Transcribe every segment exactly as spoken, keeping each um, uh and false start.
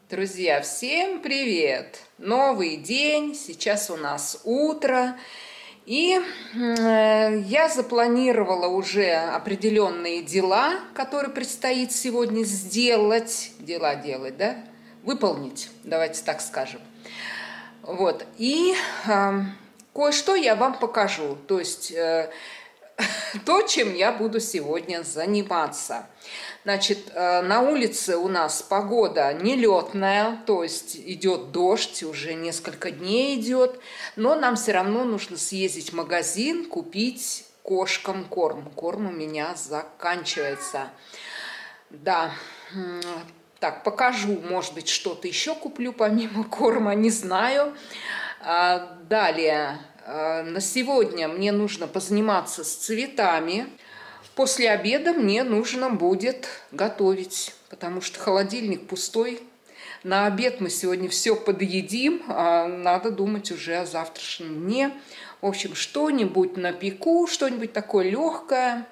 Друзья, всем привет! Новый день, сейчас у нас утро, и э, я запланировала уже определенные дела, которые предстоит сегодня сделать, дела делать, да, выполнить, давайте так скажем. Вот, и э, кое-что я вам покажу, то есть э, то, чем я буду сегодня заниматься. Значит, на улице у нас погода нелетная, то есть идет дождь, уже несколько дней идет, но нам все равно нужно съездить в магазин, купить кошкам корм. Корм у меня заканчивается. Да, так, покажу, может быть, что-то еще куплю помимо корма, не знаю. Далее, на сегодня мне нужно позаниматься с цветами. После обеда мне нужно будет готовить, потому что холодильник пустой. На обед мы сегодня все подъедим, а надо думать уже о завтрашнем дне. В общем, что-нибудь напеку, что-нибудь такое легкое,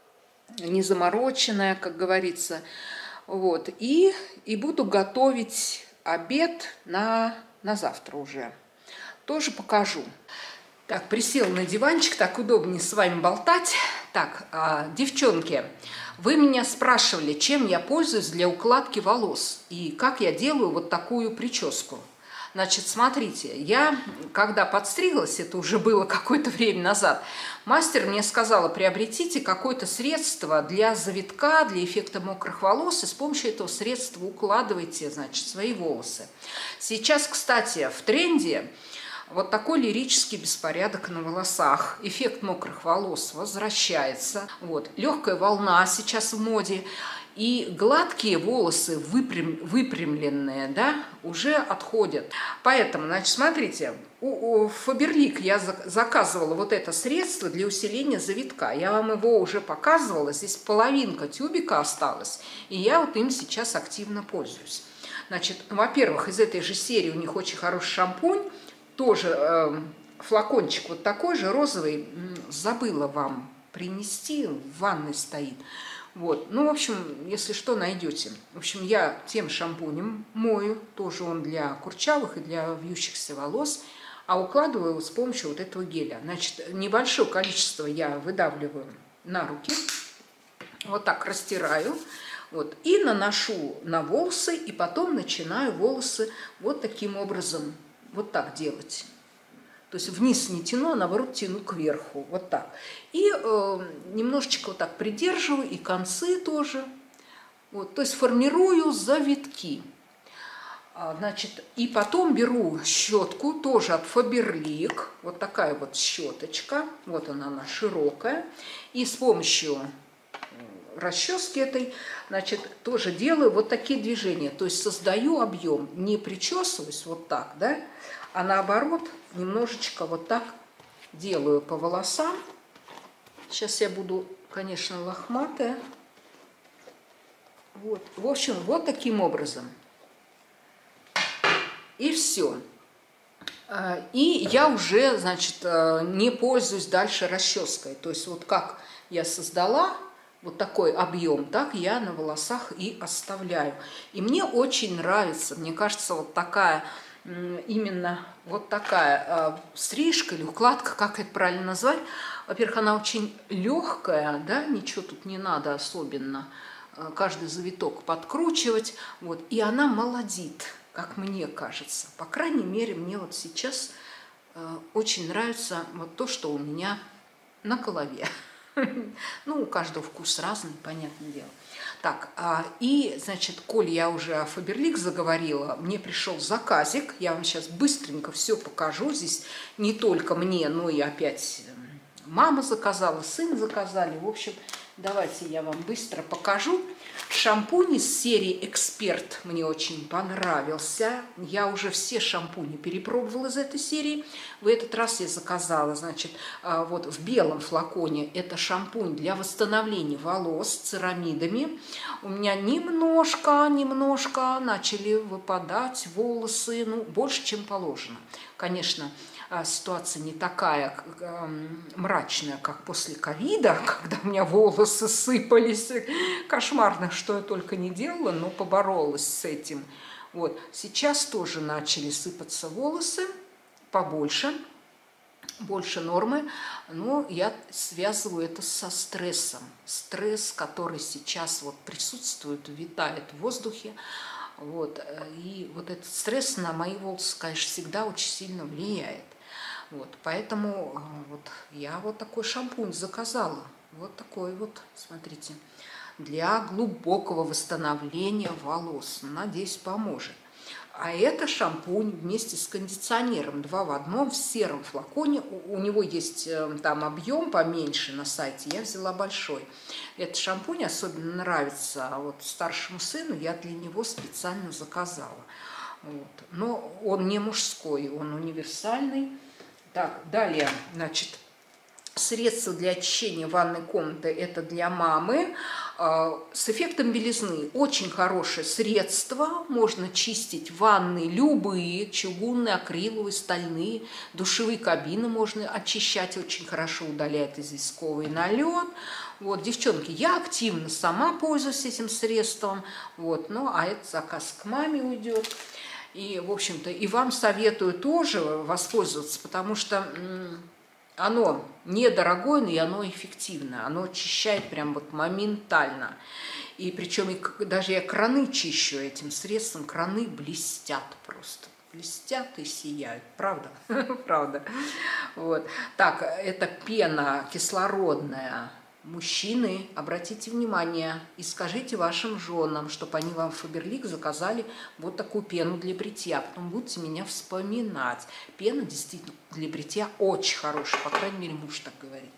не замороченное, как говорится. Вот. И, и буду готовить обед на, на завтра уже. Тоже покажу. Так, присел на диванчик, так удобнее с вами болтать. Так, а, девчонки, вы меня спрашивали, чем я пользуюсь для укладки волос и как я делаю вот такую прическу. Значит, смотрите, я, когда подстриглась, это уже было какое-то время назад, мастер мне сказала, приобретите какое-то средство для завитка, для эффекта мокрых волос, и с помощью этого средства укладывайте, значит, свои волосы. Сейчас, кстати, в тренде вот такой лирический беспорядок на волосах. Эффект мокрых волос возвращается. Вот. Легкая волна сейчас в моде. И гладкие волосы, выпрям, выпрямленные, да, уже отходят. Поэтому, значит, смотрите, у, у Фаберлик я заказывала вот это средство для усиления завитка. Я вам его уже показывала. Здесь половинка тюбика осталась. И я вот им сейчас активно пользуюсь. Значит, во-первых, из этой же серии у них очень хороший шампунь. Тоже э, флакончик вот такой же, розовый, забыла вам принести, в ванной стоит. Вот, ну, в общем, если что, найдете. В общем, я тем шампунем мою, тоже он для курчавых и для вьющихся волос, а укладываю его с помощью вот этого геля. Значит, небольшое количество я выдавливаю на руки, вот так растираю, вот, и наношу на волосы, и потом начинаю волосы вот таким образом вот так делать. То есть вниз не тяну, а наоборот тяну кверху. Вот так. И э, немножечко вот так придерживаю, и концы тоже. Вот, то есть формирую завитки. А, значит, и потом беру щетку, тоже от Фаберлик. Вот такая вот щеточка. Вот она, она широкая. И с помощью расчески этой, значит, тоже делаю вот такие движения. То есть создаю объем. Не причесываюсь вот так, да, а наоборот немножечко вот так делаю по волосам. Сейчас я буду, конечно, лохматая. Вот. В общем, вот таким образом. И все. И я уже, значит, не пользуюсь дальше расческой. То есть вот как я создала вот такой объем, так я на волосах и оставляю. И мне очень нравится, мне кажется, вот такая, именно вот такая стрижка или укладка, как это правильно назвать. Во-первых, она очень легкая, да, ничего тут не надо особенно, каждый завиток подкручивать, вот, и она молодит, как мне кажется. По крайней мере, мне вот сейчас очень нравится вот то, что у меня на голове. Ну, у каждого вкус разный, понятное дело. Так, и, значит, коль я уже о Фаберлик заговорила, мне пришел заказик. Я вам сейчас быстренько все покажу. Здесь не только мне, но и опять мама заказала, сын заказали. В общем, давайте я вам быстро покажу. Шампунь из серии «Эксперт» мне очень понравился. Я уже все шампуни перепробовала из этой серии. В этот раз я заказала, значит, вот в белом флаконе. Это шампунь для восстановления волос с церамидами. У меня немножко, немножко начали выпадать волосы, ну, больше, чем положено. Конечно, ситуация не такая мрачная, как после ковида, когда у меня волосы сыпались. Кошмарно, что я только не делала, но поборолась с этим. Вот. Сейчас тоже начали сыпаться волосы побольше, больше нормы, но я связываю это со стрессом. Стресс, который сейчас вот присутствует, витает в воздухе. Вот. И вот этот стресс на мои волосы, конечно, всегда очень сильно влияет. Вот. Поэтому вот я вот такой шампунь заказала. Вот такой вот, смотрите, для глубокого восстановления волос. Надеюсь, поможет. А это шампунь вместе с кондиционером, два в одном, в сером флаконе. У него есть там объем поменьше на сайте, я взяла большой. Этот шампунь особенно нравится вот старшему сыну, я для него специально заказала. Вот. Но он не мужской, он универсальный. Так, далее, значит, средство для очищения ванной комнаты – это для мамы. С эффектом белизны. Очень хорошее средство. Можно чистить ванны любые, чугунные, акриловые, стальные. Душевые кабины можно очищать. Очень хорошо удаляет известковый налет. Вот, девчонки, я активно сама пользуюсь этим средством. Вот, ну, а этот заказ к маме уйдет. И, в общем-то, и вам советую тоже воспользоваться, потому что оно недорогое, но и оно эффективно. Оно очищает прям вот моментально. И причем и, даже я краны чищу этим средством. Краны блестят просто. Блестят и сияют. Правда? Правда. Вот. Так, это пена кислородная. Мужчины, обратите внимание и скажите вашим женам, чтобы они вам в Фаберлик заказали вот такую пену для бритья. Потом будете меня вспоминать. Пена действительно для бритья очень хорошая, по крайней мере, муж так говорит.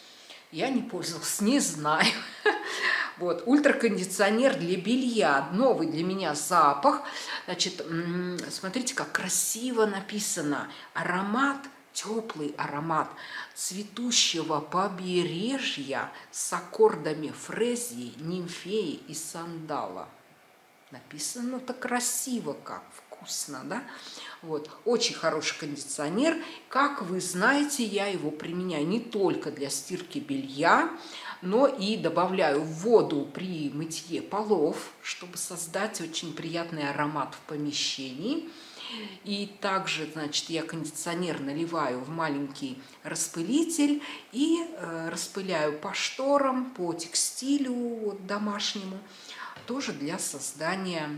Я не пользовалась, не знаю. Вот, ультракондиционер для белья. Новый для меня запах. Значит, смотрите, как красиво написано. Аромат. Теплый аромат цветущего побережья с аккордами фрезии, нимфеи и сандала. Написано так красиво, как вкусно, да? Вот. Очень хороший кондиционер. Как вы знаете, я его применяю не только для стирки белья, но и добавляю в воду при мытье полов, чтобы создать очень приятный аромат в помещении. И также, значит, я кондиционер наливаю в маленький распылитель и э, распыляю по шторам, по текстилю вот, домашнему, тоже для создания,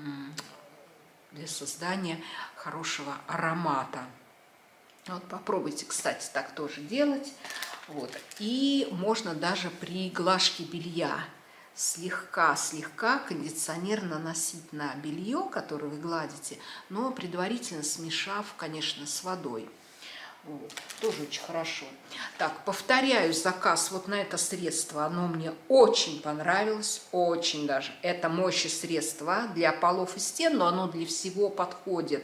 для создания хорошего аромата. Вот попробуйте, кстати, так тоже делать. Вот. И можно даже при глажке белья слегка-слегка кондиционер наносить на белье, которое вы гладите, но предварительно смешав, конечно, с водой. Вот. Тоже очень хорошо. Так, повторяю заказ вот на это средство. Оно мне очень понравилось, очень даже. Это моющее средство для полов и стен, но оно для всего подходит.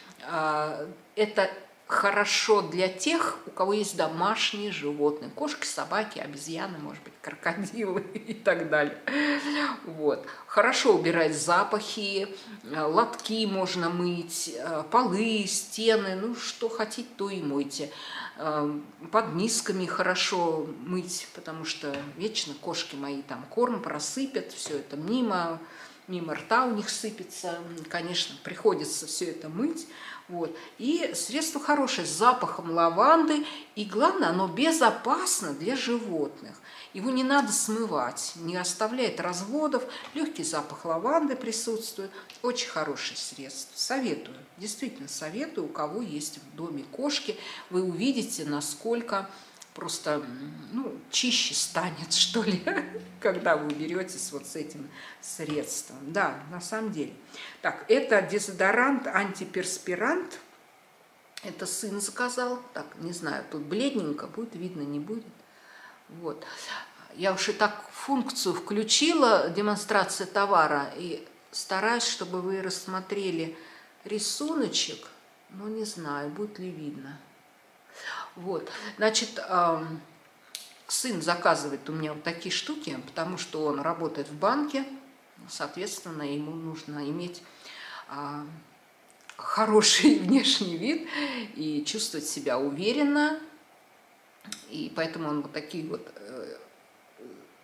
Это хорошо для тех, у кого есть домашние животные. Кошки, собаки, обезьяны, может быть, крокодилы и так далее. Вот. Хорошо убирать запахи, лотки можно мыть, полы, стены, ну, что хотите, то и мойте. Под мисками хорошо мыть, потому что вечно кошки мои там корм просыпят, все это мимо, мимо рта у них сыпется. Конечно, приходится все это мыть. Вот. И средство хорошее, с запахом лаванды. И главное, оно безопасно для животных. Его не надо смывать, не оставляет разводов. Легкий запах лаванды присутствует. Очень хорошее средство. Советую, действительно советую, у кого есть в доме кошки. Вы увидите, насколько просто ну, чище станет, что ли, когда вы уберетесь вот с этим средством. Да, на самом деле. Так, это дезодорант, антиперспирант. Это сын заказал. Так, не знаю, тут бледненько, будет видно, не будет. Вот. Я уж и так функцию включила, демонстрация товара, и стараюсь, чтобы вы рассмотрели рисуночек. Ну, не знаю, будет ли видно. Вот, значит, э, сын заказывает у меня вот такие штуки, потому что он работает в банке, соответственно, ему нужно иметь э, хороший внешний вид и чувствовать себя уверенно, и поэтому он вот такие вот э,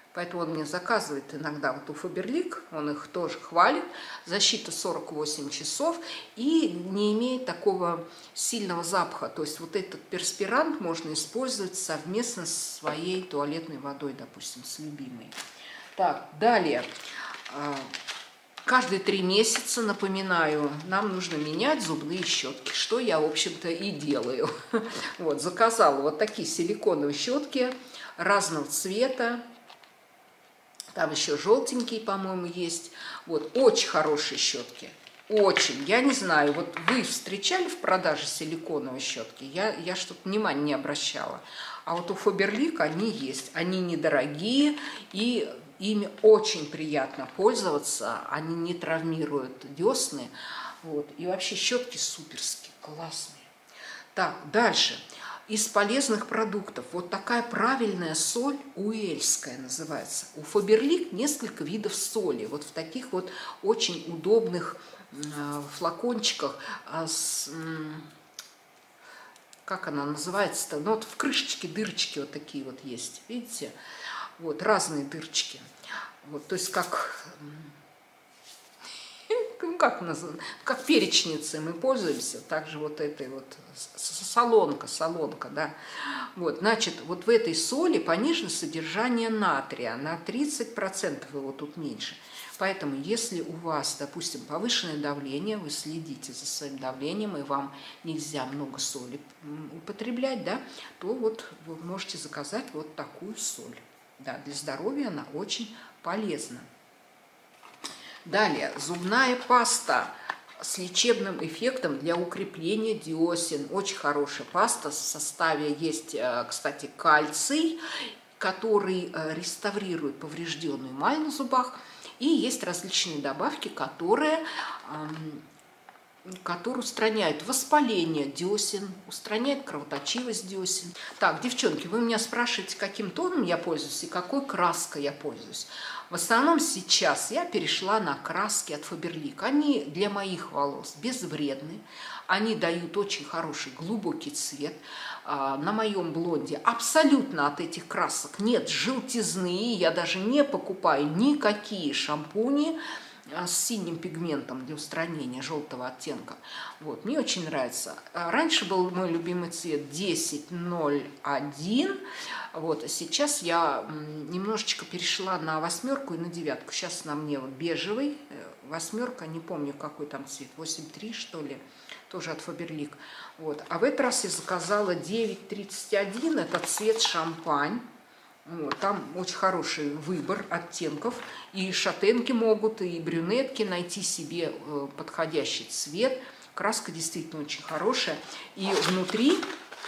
Поэтому он мне заказывает иногда вот у Фаберлик, он их тоже хвалит. Защита сорок восемь часов и не имеет такого сильного запаха. То есть вот этот перспирант можно использовать совместно с своей туалетной водой, допустим, с любимой. Так, далее. Каждые три месяца, напоминаю, нам нужно менять зубные щетки, что я, в общем-то, и делаю. Вот, заказала вот такие силиконовые щетки разного цвета. Там еще желтенькие, по-моему, есть. Вот, очень хорошие щетки. Очень. Я не знаю, вот вы встречали в продаже силиконовые щетки? Я, я что-то внимания не обращала. А вот у Фаберлик они есть. Они недорогие и ими очень приятно пользоваться. Они не травмируют десны. Вот. И вообще щетки суперские, классные. Так, дальше. Из полезных продуктов вот такая правильная соль уэльская называется. У Фаберлик несколько видов соли. Вот в таких вот очень удобных э, флакончиках с... Как она называется-то? Ну вот в крышечке дырочки вот такие вот есть. Видите? Вот разные дырочки. Вот, то есть как... Ну, как, как перечницей мы пользуемся, также вот этой вот солонка, солонка, да. Вот, значит, вот в этой соли понижено содержание натрия, на тридцать процентов его тут меньше. Поэтому, если у вас, допустим, повышенное давление, вы следите за своим давлением, и вам нельзя много соли употреблять, да, то вот вы можете заказать вот такую соль. Да, для здоровья она очень полезна. Далее, зубная паста с лечебным эффектом для укрепления десен. Очень хорошая паста. В составе есть, кстати, кальций, который реставрирует поврежденную эмаль на зубах. И есть различные добавки, которые, которые устраняют воспаление десен, устраняют кровоточивость десен. Так, девчонки, вы меня спрашиваете, каким тоном я пользуюсь и какой краской я пользуюсь. В основном сейчас я перешла на краски от Фаберлик. Они для моих волос безвредны, они дают очень хороший глубокий цвет. На моем блонде абсолютно от этих красок нет желтизны, я даже не покупаю никакие шампуни с синим пигментом для устранения желтого оттенка. Вот, мне очень нравится. Раньше был мой любимый цвет десять ноль один. Вот, сейчас я немножечко перешла на восьмерку и на девятку. Сейчас на мне вот бежевый, восьмерка, не помню какой там цвет, восемь три что ли, тоже от Фаберлик. Вот. А в этот раз я заказала девять тридцать один, это цвет шампань. Вот, там очень хороший выбор оттенков. И шатенки могут, и брюнетки найти себе подходящий цвет. Краска действительно очень хорошая. И внутри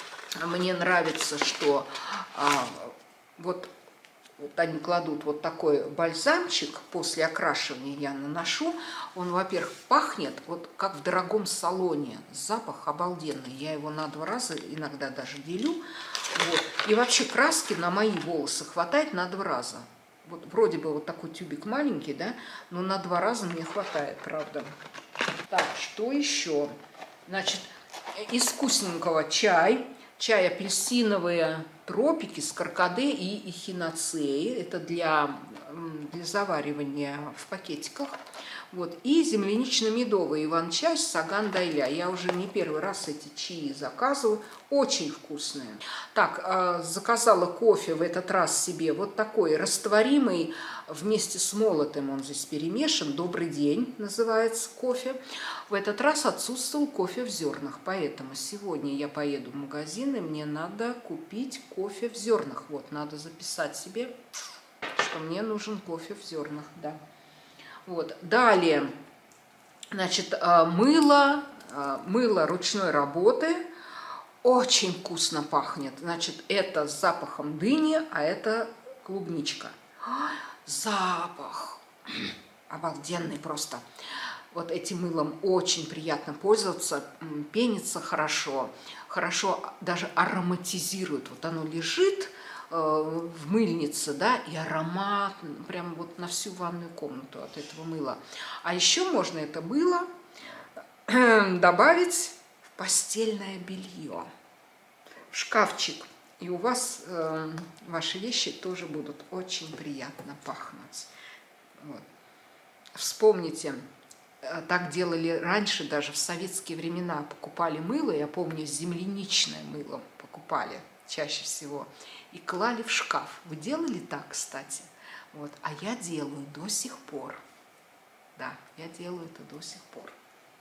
мне нравится, что а, вот, вот они кладут вот такой бальзамчик, после окрашивания я наношу. Он, во-первых, пахнет вот как в дорогом салоне. Запах обалденный. Я его на два раза иногда даже делю. Вот. И вообще краски на мои волосы хватает на два раза. Вот вроде бы вот такой тюбик маленький, да, но на два раза мне хватает, правда. Так, что еще? Значит, из вкусненького чай. Чай апельсиновые тропики с каркаде и эхиноцеей. Это для, для заваривания в пакетиках. Вот. И землянично-медовый иван-чай с саган-дайля. Я уже не первый раз эти чаи заказываю. Очень вкусные. Так, заказала кофе в этот раз себе вот такой растворимый, вместе с молотым он здесь перемешан. «Добрый день» называется кофе. В этот раз отсутствовал кофе в зернах, поэтому сегодня я поеду в магазин, и мне надо купить кофе в зернах. Вот, надо записать себе, что мне нужен кофе в зернах, да. Вот. Далее, значит, мыло, мыло ручной работы, очень вкусно пахнет. Значит, это с запахом дыни, а это клубничка. Запах обалденный просто. Вот этим мылом очень приятно пользоваться, пенится хорошо, хорошо даже ароматизирует. Вот оно лежит в мыльнице, да, и аромат прям вот на всю ванную комнату от этого мыла. А еще можно это мыло добавить в постельное белье. В шкафчик И у вас э, ваши вещи тоже будут очень приятно пахнуть. Вот. Вспомните, так делали раньше, даже в советские времена покупали мыло, я помню, земляничное мыло покупали чаще всего, и клали в шкаф. Вы делали так, кстати? Вот. А я делаю до сих пор. Да, я делаю это до сих пор.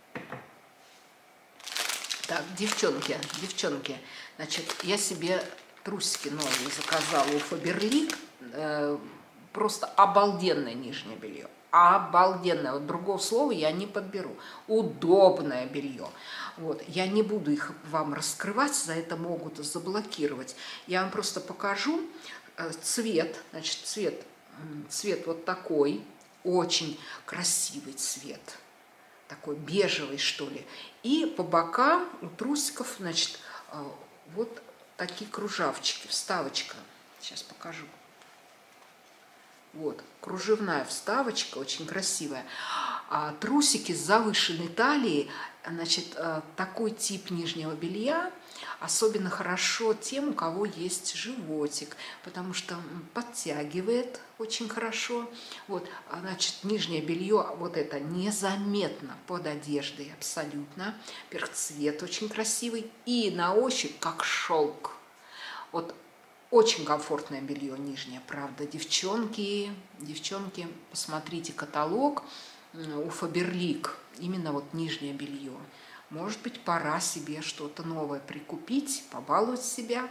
Так, девчонки, девчонки, значит, я себе трусики новые заказала у Фаберлик. Э, просто обалденное нижнее белье. Обалденное. Вот другого слова я не подберу. Удобное белье. Вот. Я не буду их вам раскрывать, за это могут заблокировать. Я вам просто покажу цвет. Значит, цвет, цвет вот такой. Очень красивый цвет. Такой бежевый, что ли. И по бокам у трусиков, значит, вот такие кружавчики, вставочка. Сейчас покажу. Вот, кружевная вставочка, очень красивая. А трусики с завышенной талией, значит, такой тип нижнего белья особенно хорошо тем, у кого есть животик, потому что подтягивает очень хорошо. Вот, значит, нижнее белье, вот это незаметно под одеждой абсолютно. Цвет очень красивый и на ощупь как шелк. Вот. Очень комфортное белье нижнее, правда. Девчонки, девчонки, посмотрите каталог у Фаберлик. Именно вот нижнее белье. Может быть, пора себе что-то новое прикупить, побаловать себя.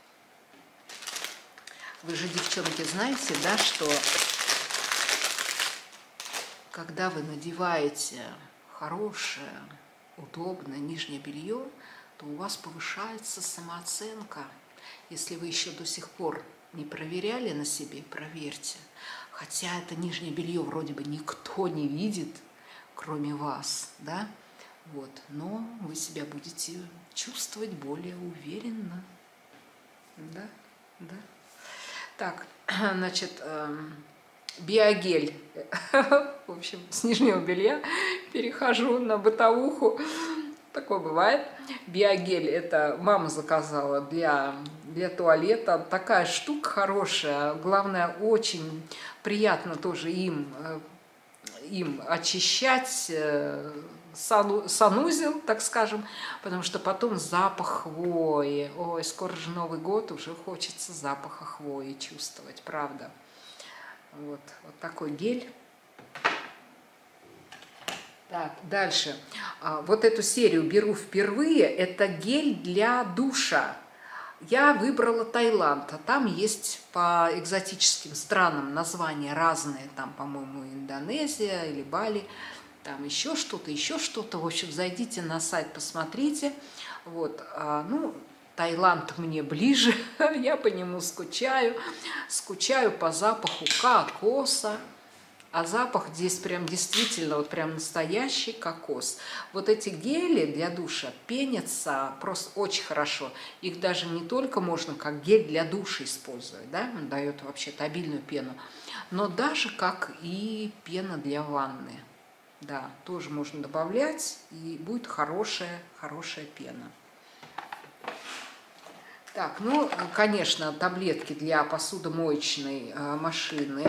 Вы же, девчонки, знаете, да, что когда вы надеваете хорошее, удобное нижнее белье, то у вас повышается самооценка. Если вы еще до сих пор не проверяли на себе, проверьте. Хотя это нижнее белье вроде бы никто не видит, кроме вас, да? Вот. Но вы себя будете чувствовать более уверенно. Да, да. Так, значит, биогель. В общем, с нижнего белья перехожу на бытовуху. Такое бывает. Биогель, это мама заказала для, для туалета. Такая штука хорошая. Главное, очень приятно тоже им, им очищать сану, санузел, так скажем, потому что потом запах хвои. Ой, скоро же Новый год, уже хочется запаха хвои чувствовать, правда. Вот, вот такой гель. Так, дальше. Вот эту серию беру впервые. Это гель для душа. Я выбрала Таиланд. Там есть по экзотическим странам названия разные. Там, по-моему, Индонезия или Бали. Там еще что-то, еще что-то. В общем, зайдите на сайт, посмотрите. Вот, ну, Таиланд мне ближе. Я по нему скучаю. Скучаю по запаху кокоса. А запах здесь прям действительно, вот прям настоящий кокос. Вот эти гели для душа пенятся просто очень хорошо. Их даже не только можно как гель для душа использовать, да, он дает вообще-то обильную пену, но даже как и пена для ванны. Да, тоже можно добавлять, и будет хорошая, хорошая пена. Так, ну, конечно, таблетки для посудомоечной машины.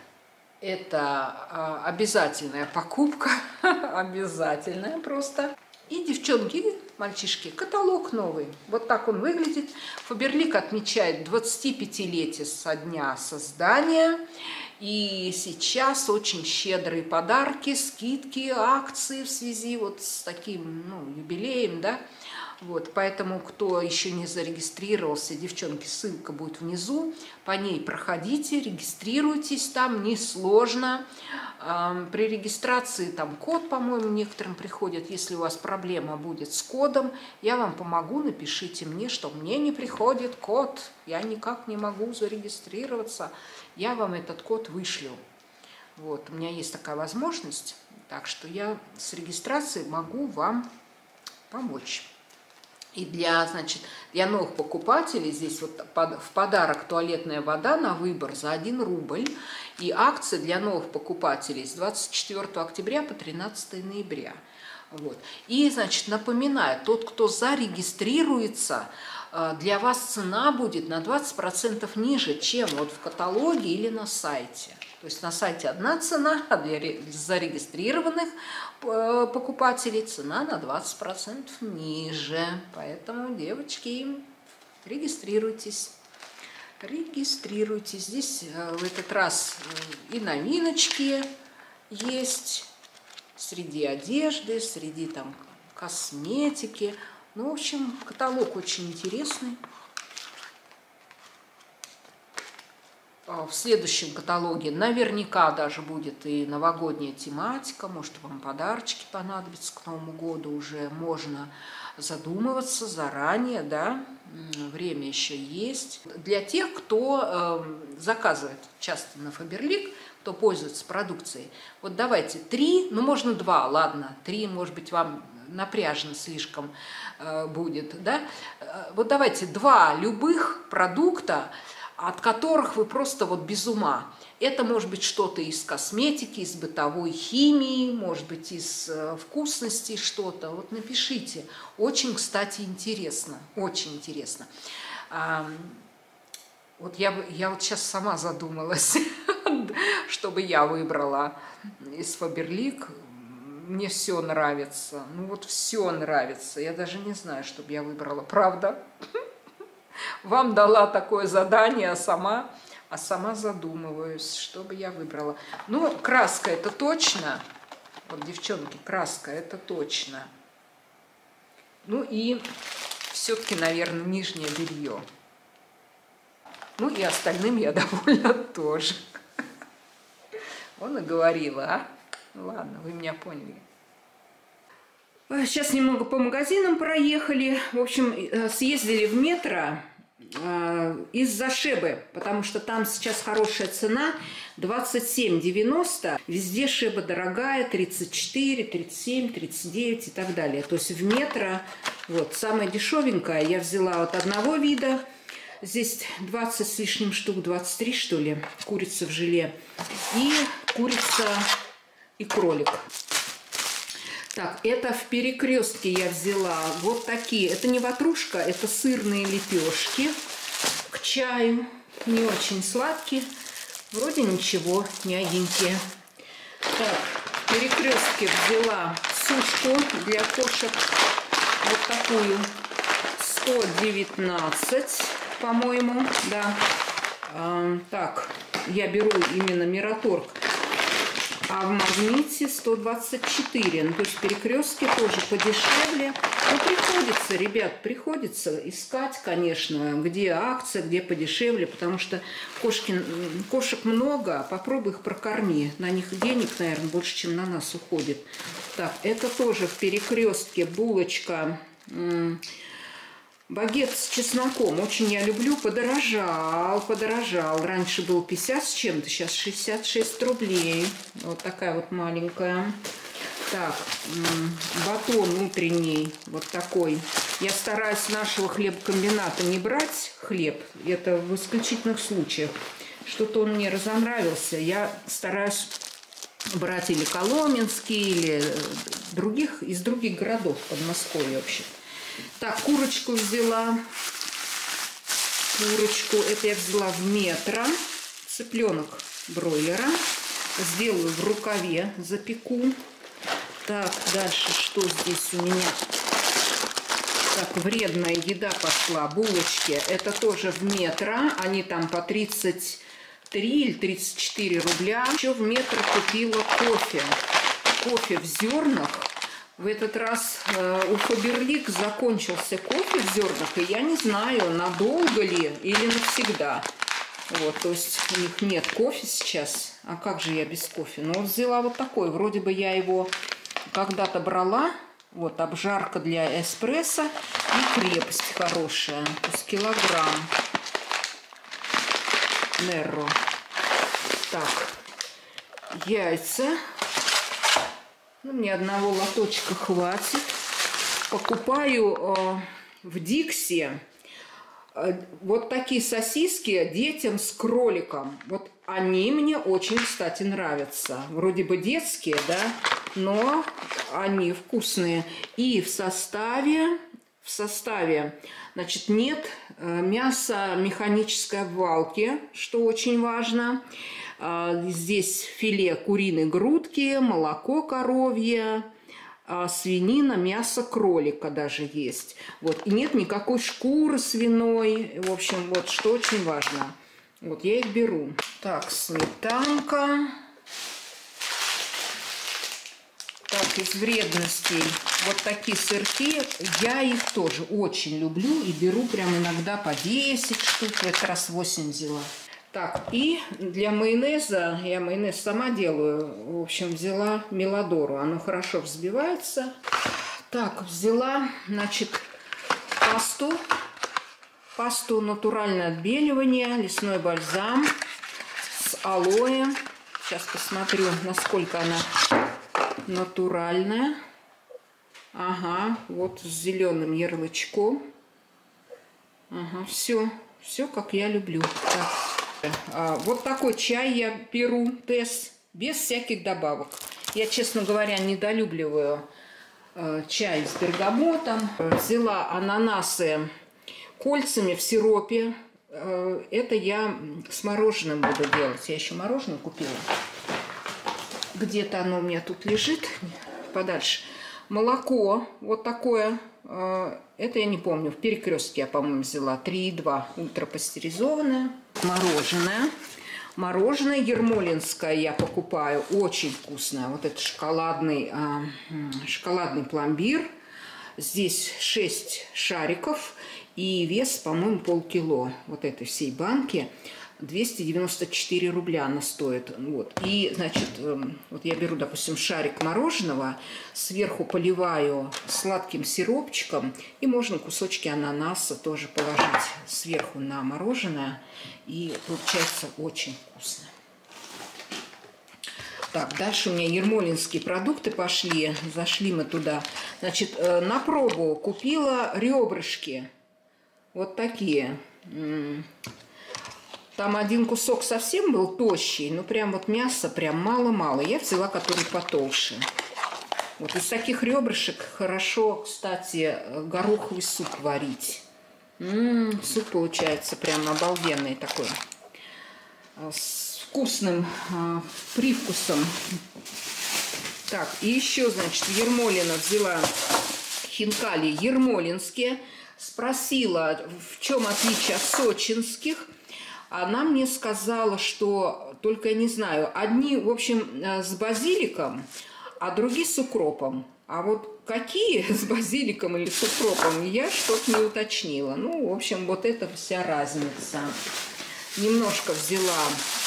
Это обязательная покупка, обязательная просто. И, девчонки, мальчишки, каталог новый. Вот так он выглядит. Фаберлик отмечает двадцатипятилетие со дня создания. И сейчас очень щедрые подарки, скидки, акции в связи вот с таким, ну, юбилеем, да. Вот, поэтому, кто еще не зарегистрировался, девчонки, ссылка будет внизу, по ней проходите, регистрируйтесь, там несложно. При регистрации там код, по-моему, некоторым приходит. Если у вас проблема будет с кодом, я вам помогу, напишите мне, что мне не приходит код, я никак не могу зарегистрироваться, я вам этот код вышлю. Вот, у меня есть такая возможность, так что я с регистрацией могу вам помочь. И для, значит, для новых покупателей здесь вот в подарок туалетная вода на выбор за один рубль. И акция для новых покупателей с двадцать четвёртого октября по тринадцатое ноября. Вот. И, значит, напоминаю, тот, кто зарегистрируется, для вас цена будет на двадцать процентов ниже, чем вот в каталоге или на сайте. То есть на сайте одна цена, а для зарегистрированных покупателей цена на двадцать процентов ниже. Поэтому, девочки, регистрируйтесь. Регистрируйтесь. Здесь в этот раз и новиночки есть среди одежды, среди там косметики. Ну, в общем, каталог очень интересный. В следующем каталоге наверняка даже будет и новогодняя тематика. Может, вам подарочки понадобятся к Новому году. Уже можно задумываться заранее, да, время еще есть. Для тех, кто э, заказывает часто на Faberlic, кто пользуется продукцией, вот давайте три, ну можно два, ладно, три, может быть, вам напряжно слишком э, будет, да. Вот давайте два любых продукта, от которых вы просто вот без ума. Это может быть что-то из косметики, из бытовой химии, может быть, из э, вкусностей что-то. Вот напишите. Очень, кстати, интересно. Очень интересно. А, вот я, я вот сейчас сама задумалась, чтобы я выбрала из Faberlic. Мне все нравится. Ну вот все нравится. Я даже не знаю, чтобы я выбрала. Правда? Вам дала такое задание, а сама, а сама задумываюсь, что бы я выбрала. Ну, краска это точно. Вот, девчонки, краска это точно. Ну и все-таки, наверное, нижнее белье. Ну и остальным я довольна тоже. Он и говорила, а? Ладно, вы меня поняли. Сейчас немного по магазинам проехали. В общем, съездили в метро из-за Шебы, потому что там сейчас хорошая цена, двадцать семь девяносто. Везде Шеба дорогая, тридцать четыре, тридцать семь, тридцать девять и так далее. То есть в метро, вот, самая дешевенькая я взяла от одного вида. Здесь двадцать с лишним штук, двадцать три, что ли, курица в желе. И курица и кролик. Так, это в Перекрестке я взяла вот такие. Это не ватрушка, это сырные лепешки к чаю. Не очень сладкие. Вроде ничего, мягенькие. Так, в Перекрестке взяла сушку для кошек. Вот такую. сто девятнадцать, по-моему, да. А, так, я беру именно Мираторг. А в Магните сто двадцать четыре. Ну, то есть в Перекрестке тоже подешевле. Ну, приходится, ребят, приходится искать, конечно, где акция, где подешевле, потому что кошки, кошек много, попробуй их прокорми. На них денег, наверное, больше, чем на нас уходит. Так, это тоже в Перекрестке булочка. Багет с чесноком. Очень я люблю. Подорожал, подорожал. Раньше был пятьдесят с чем-то, сейчас шестьдесят шесть рублей. Вот такая вот маленькая. Так, батон утренний, вот такой. Я стараюсь нашего хлебокомбината не брать хлеб. Это в исключительных случаях. Что-то он мне разонравился. Я стараюсь брать или коломенский, или других, из других городов Подмосковья вообще. Так, курочку взяла. Курочку. Это я взяла в метро. Цыпленок бройлера. Сделаю в рукаве, запеку. Так, дальше что здесь у меня? Так, вредная еда пошла. Булочки. Это тоже в метро. Они там по тридцать три или тридцать четыре рубля. Еще в метро купила кофе. Кофе в зернах. В этот раз э, у Faberlic закончился кофе в зернах, и я не знаю, надолго ли или навсегда. Вот, то есть у них нет кофе сейчас. А как же я без кофе? Ну, вот взяла вот такой. Вроде бы я его когда-то брала. Вот, обжарка для эспрессо и крепость хорошая. То есть килограмм. Нерро. Так, яйца. Ну, мне одного лоточка хватит. Покупаю э, в Дикси вот такие сосиски детям с кроликом. Вот они мне очень, кстати, нравятся. Вроде бы детские, да, но они вкусные. И в составе, в составе, значит, нет мяса механической обвалки, что очень важно. Здесь филе куриной грудки, молоко коровье, свинина, мясо кролика даже есть. Вот. И нет никакой шкуры свиной. В общем, вот что очень важно. Вот я их беру. Так, сметанка. Так, из вредностей вот такие сырки. Я их тоже очень люблю и беру прям иногда по десять штук. В этот раз восемь взяла. Так, и для майонеза, я майонез сама делаю, в общем, взяла Миладору. Оно хорошо взбивается. Так, взяла, значит, пасту. Пасту натуральное отбеливание, лесной бальзам с алоэ. Сейчас посмотрю, насколько она натуральная. Ага, вот с зеленым ярлычком. Ага, все, все как я люблю. Так. Вот такой чай я беру, Тесс, без всяких добавок. Я, честно говоря, недолюбливаю чай с бергамотом. Взяла ананасы кольцами в сиропе. Это я с мороженым буду делать. Я еще мороженое купила. Где-то оно у меня тут лежит. Подальше. Молоко вот такое. Это я не помню. В Перекрестке я, по-моему, взяла. три и два. Ультрапастеризованное. Мороженое. Мороженое ермолинское я покупаю. Очень вкусное. Вот это шоколадный, шоколадный пломбир. Здесь шесть шариков. И вес, по-моему, полкило. Вот этой всей банки. двести девяносто четыре рубля она стоит. Вот. И, значит, вот я беру, допустим, шарик мороженого, сверху поливаю сладким сиропчиком, и можно кусочки ананаса тоже положить сверху на мороженое, и получается очень вкусно. Так, дальше у меня ермолинские продукты пошли, зашли мы туда. Значит, на пробу купила ребрышки, вот такие. Там один кусок совсем был тощий, но прям вот мяса прям мало-мало. Я взяла, который потолще. Вот из таких ребрышек хорошо, кстати, гороховый суп варить. М-м, суп получается прям обалденный такой. С вкусным а, привкусом. Так, и еще, значит, Ермолина взяла хинкали ермолинские. Спросила, в чем отличие от сочинских. Она мне сказала, что, только я не знаю, одни, в общем, с базиликом, а другие с укропом. А вот какие с базиликом или с укропом, я что-то не уточнила. Ну, в общем, вот это вся разница. Немножко взяла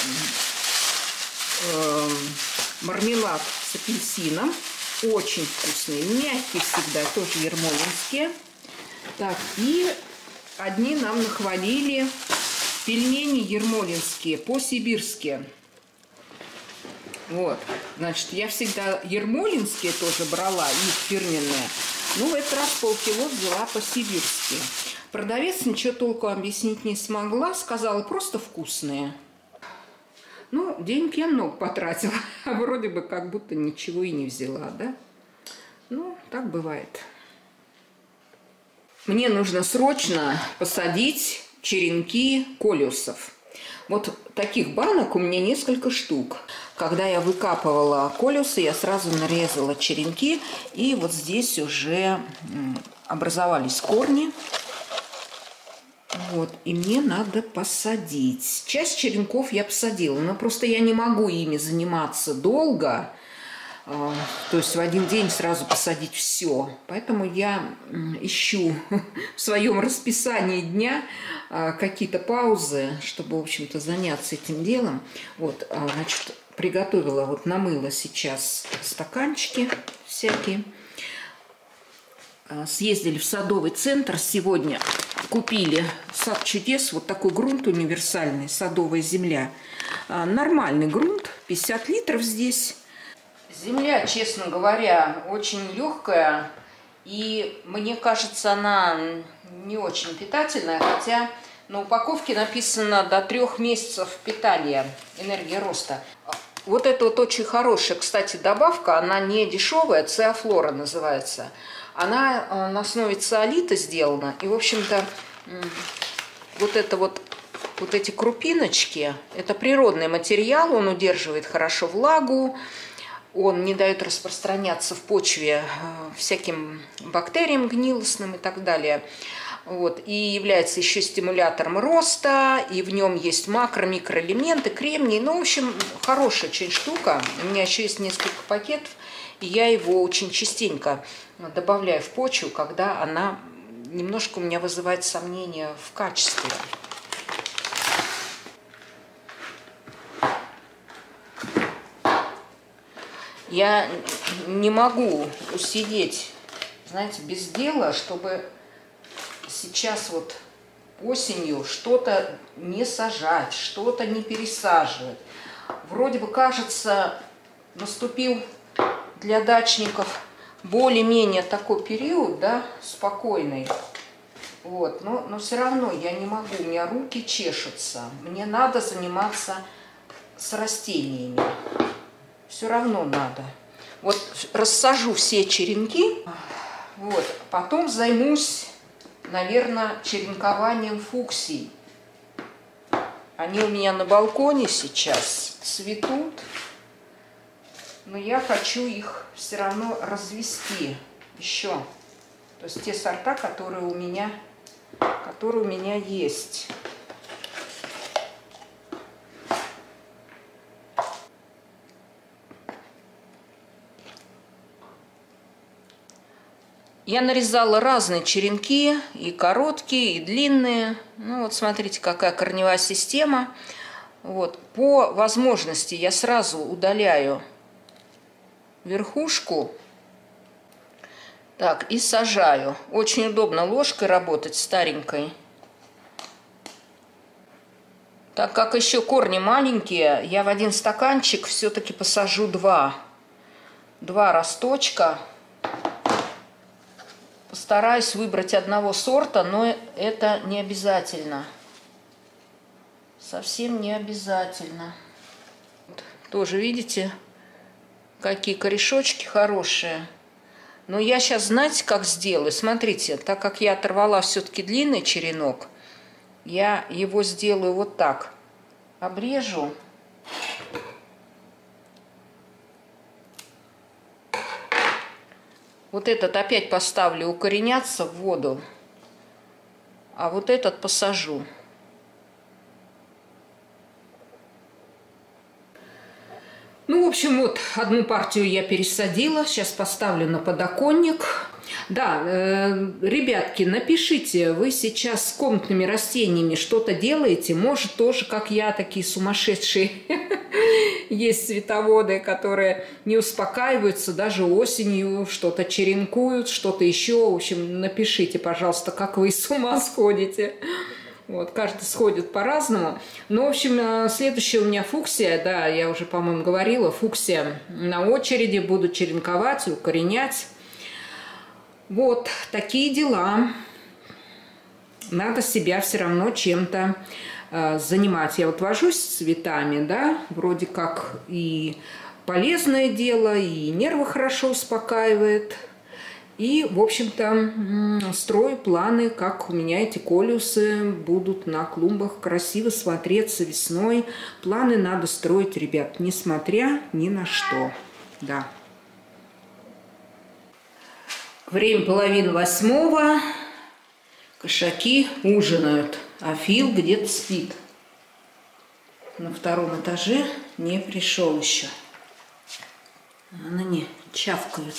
э, мармелад с апельсином. Очень вкусный, мягкий всегда, тоже ермолинские. Так, и одни нам нахвалили... Пельмени ермолинские, по-сибирски. Вот. Значит, я всегда ермолинские тоже брала, их фирменные. Ну, в этот раз полкило взяла по-сибирски. Продавец ничего толком объяснить не смогла. Сказала, просто вкусные. Ну, денег я много потратила. А вроде бы как будто ничего и не взяла, да? Ну, так бывает. Мне нужно срочно посадить... черенки колюсов. Вот таких банок у меня несколько штук. Когда я выкапывала колюсы, я сразу нарезала черенки, и вот здесь уже образовались корни. Вот, и мне надо посадить. Часть черенков я посадила, но просто я не могу ими заниматься долго. То есть в один день сразу посадить все. Поэтому я ищу в своем расписании дня какие-то паузы, чтобы, в общем-то, заняться этим делом. Вот, значит, приготовила, вот намыла сейчас стаканчики всякие. Съездили в садовый центр сегодня, купили сад чудес, вот такой грунт универсальный, садовая земля. Нормальный грунт, пятьдесят литров здесь. Земля, честно говоря, очень легкая И мне кажется, она не очень питательная, хотя на упаковке написано до трех месяцев питания, энергия роста. Вот это вот очень хорошая, кстати, добавка, она не дешевая, циафлора называется. Она на основе циолита сделана, и, в общем-то, вот это вот, вот эти крупиночки, это природный материал, он удерживает хорошо влагу, он не дает распространяться в почве всяким бактериям гнилостным и так далее. Вот. И является еще стимулятором роста, и в нем есть макро-микроэлементы, кремний. Ну, в общем, хорошая очень штука. У меня еще есть несколько пакетов, и я его очень частенько добавляю в почву, когда она немножко у меня вызывает сомнения в качестве. Я не могу усидеть, знаете, без дела, чтобы сейчас вот осенью что-то не сажать, что-то не пересаживать. Вроде бы, кажется, наступил для дачников более-менее такой период, да, спокойный. Вот, но, но все равно я не могу, у меня руки чешутся. Мне надо заниматься с растениями. Все равно надо. Вот рассажу все черенки, вот, потом займусь, наверное, черенкованием фуксий. Они у меня на балконе сейчас цветут, но я хочу их все равно развести еще. То есть те сорта, которые у меня, которые у меня есть. Я нарезала разные черенки, и короткие, и длинные. Ну вот смотрите, какая корневая система. Вот. По возможности я сразу удаляю верхушку. Так, и сажаю. Очень удобно ложкой работать, старенькой. Так как еще корни маленькие, я в один стаканчик все-таки посажу два. Два росточка. Постараюсь выбрать одного сорта, но это не обязательно. Совсем не обязательно. Тоже видите, какие корешочки хорошие. Но я сейчас, знаете, как сделаю? Смотрите, так как я оторвала все-таки длинный черенок, я его сделаю вот так. Обрежу. Вот этот опять поставлю укореняться в воду, а вот этот посажу. Ну, в общем, вот одну партию я пересадила, сейчас поставлю на подоконник. Да, э, ребятки, напишите, вы сейчас с комнатными растениями что-то делаете? Может, тоже, как я, такие сумасшедшие есть цветоводы, которые не успокаиваются даже осенью, что-то черенкуют, что-то еще. В общем, напишите, пожалуйста, как вы с ума сходите. Вот, каждый сходит по-разному. Но, в общем, следующая у меня фуксия, да, я уже, по-моему, говорила, фуксия на очереди, буду черенковать, укоренять. Вот, такие дела. Надо себя все равно чем-то э, занимать. Я вот вожусь с цветами, да, вроде как и полезное дело, и нервы хорошо успокаивает. И, в общем-то, строю планы, как у меня эти колюсы будут на клумбах красиво смотреться весной. Планы надо строить, ребят, несмотря ни на что. Да. Время половина восьмого. Кошаки ужинают, а Фил где-то спит. На втором этаже не пришел еще. Она не чавкает.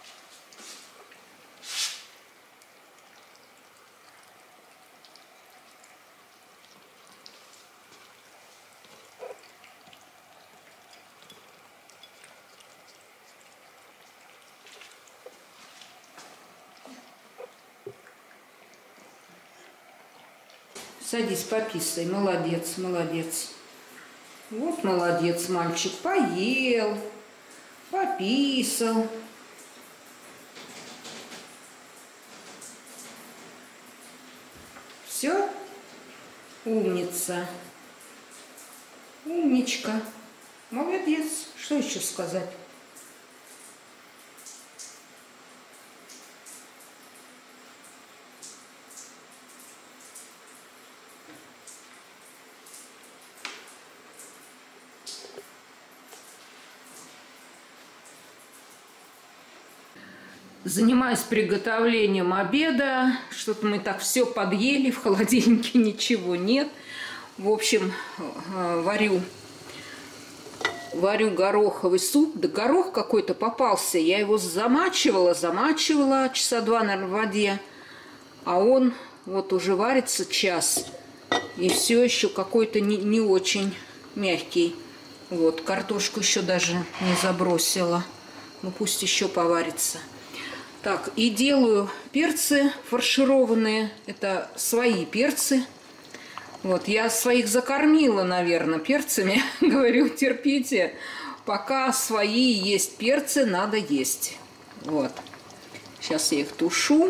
Садись, пописай. Молодец, молодец. Вот молодец, мальчик. Поел, пописал. Умница. Умничка. Молодец. Что еще сказать? Занимаюсь приготовлением обеда. Что-то мы так все подъели, в холодильнике ничего нет. В общем, варю, варю гороховый суп. Да горох какой-то попался. Я его замачивала, замачивала часа два, наверное, в воде. А он вот уже варится час. И все еще какой-то не, не очень мягкий. Вот, картошку еще даже не забросила. Ну, пусть еще поварится. Так, и делаю перцы фаршированные. Это свои перцы. Вот, я своих закормила, наверное, перцами. Говорю, терпите. Пока свои есть перцы, надо есть. Вот. Сейчас я их тушу.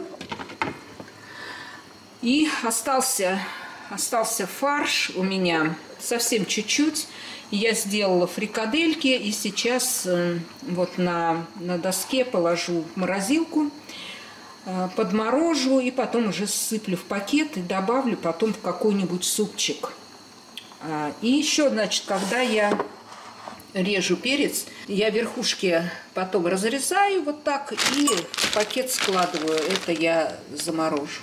И остался, остался фарш у меня. Совсем чуть-чуть. Я сделала фрикадельки и сейчас э, вот на, на доске положу в морозилку, э, подморожу и потом уже сыплю в пакет и добавлю потом в какой-нибудь супчик. А, и еще, значит, когда я режу перец, я верхушки потом разрезаю вот так и в пакет складываю. Это я заморожу.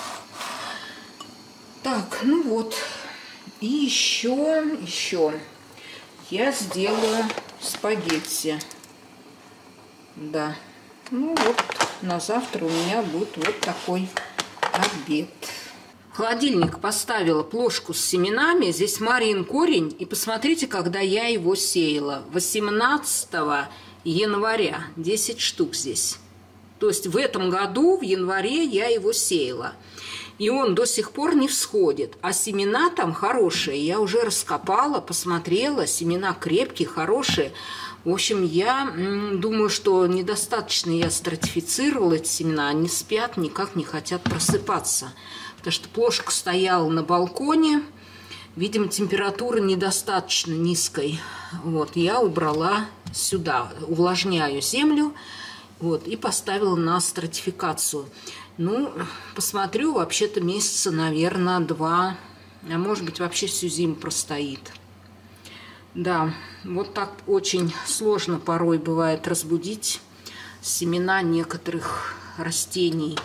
Так, ну вот. И еще, еще... я сделаю спагетти. Да. Ну вот, на завтра у меня будет вот такой обед. В холодильник поставила плошку с семенами. Здесь Марин корень. И посмотрите, когда я его сеяла. восемнадцатого января. десять штук здесь. То есть в этом году, в январе, я его сеяла. И он до сих пор не всходит. А семена там хорошие. Я уже раскопала, посмотрела. Семена крепкие, хорошие. В общем, я думаю, что недостаточно я стратифицировала эти семена. Они спят, никак не хотят просыпаться. Потому что плошка стояла на балконе. Видимо, температура недостаточно низкой. Вот, я убрала сюда. Увлажняю землю. Вот, и поставила на стратификацию. Ну, посмотрю, вообще-то месяца, наверное, два, а может быть, вообще всю зиму простоит. Да, вот так очень сложно порой бывает разбудить семена некоторых растений.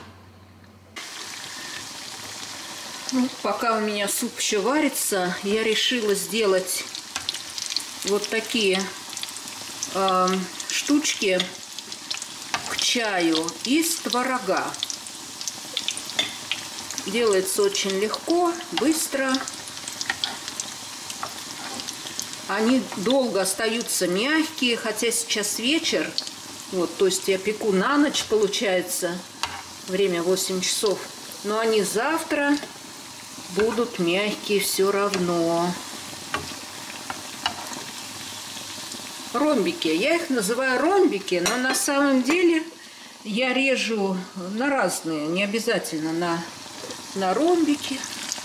Ну, пока у меня суп еще варится, я решила сделать вот такие э, штучки к чаю из творога. Делается очень легко, быстро. Они долго остаются мягкие, хотя сейчас вечер. Вот, то есть я пеку на ночь, получается, время восемь часов. Но они завтра будут мягкие все равно. Ромбики. Я их называю ромбики, но на самом деле я режу на разные, не обязательно на... на ромбики.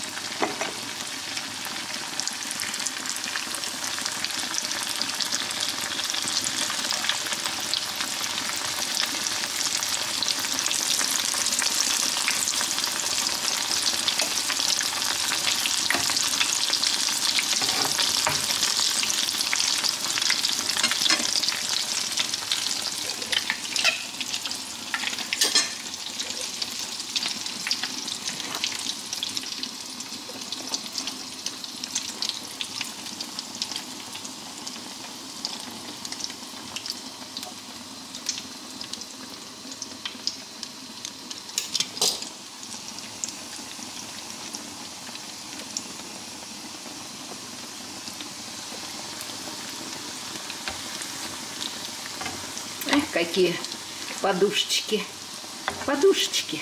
Какие подушечки, подушечки.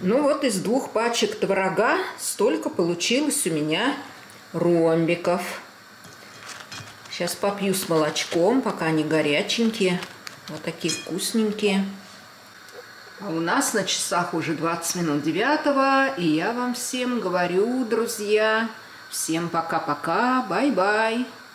Ну вот из двух пачек творога столько получилось у меня ромбиков. Сейчас попью с молочком, пока они горяченькие. Вот такие вкусненькие. А у нас на часах уже двадцать минут девятого. И я вам всем говорю, друзья, всем пока-пока, бай-бай.